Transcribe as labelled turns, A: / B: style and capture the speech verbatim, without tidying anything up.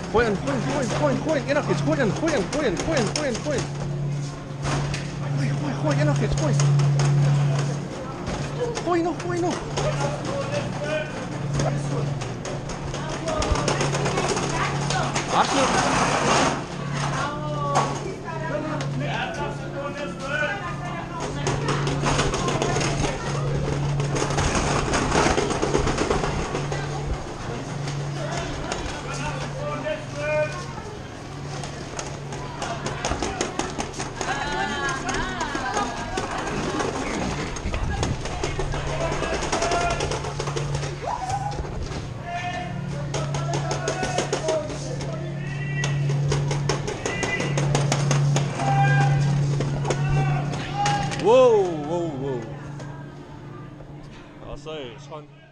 A: Gooien, gooien, gooien, gooien, gooien. Ja, nog eens. Gooien, gooien, gooien, gooien, gooien, gooien. Gooi, gooi, gooi. Ja, nog eens. Gooi. Gooi nog, gooi nog. Arsenal. Wow, wow, wow. Ja, så er det.